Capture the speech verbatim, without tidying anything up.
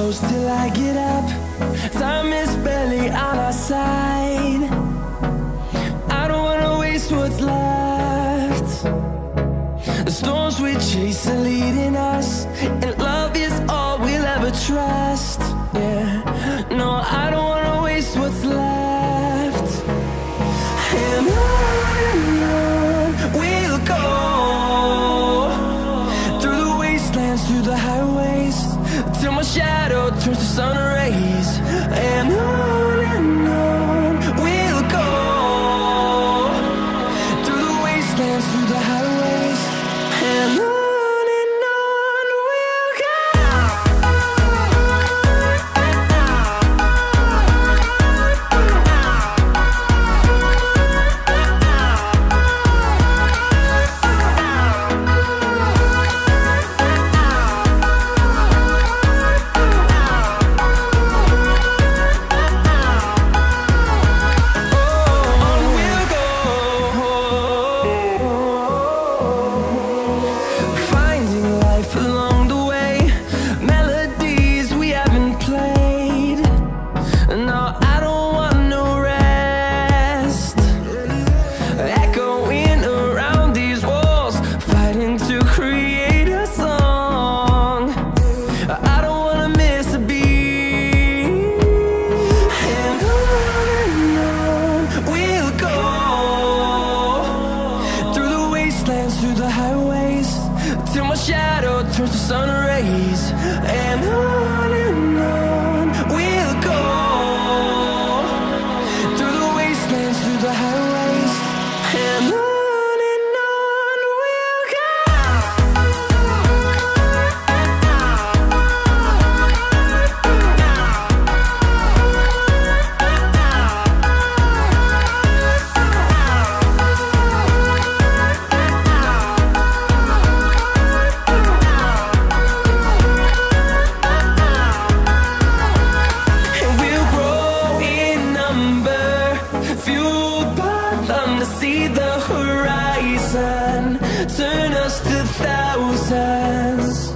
close till I get up. Time is barely on our side. I don't wanna waste what's left. The storms we chase are leading us, and love is all we'll ever trust. Yeah, no, I don't wanna waste what's left. And on and on we'll go, through the wastelands, through the highways, till my shadow turns to sun rays. And on and on we'll go, through the wastelands, through the highways, and on. Through the highways, till my shadow turns to sun rays. And on and on we'll go, through the wastelands, through the highways, and on. See the horizon turn us to thousands.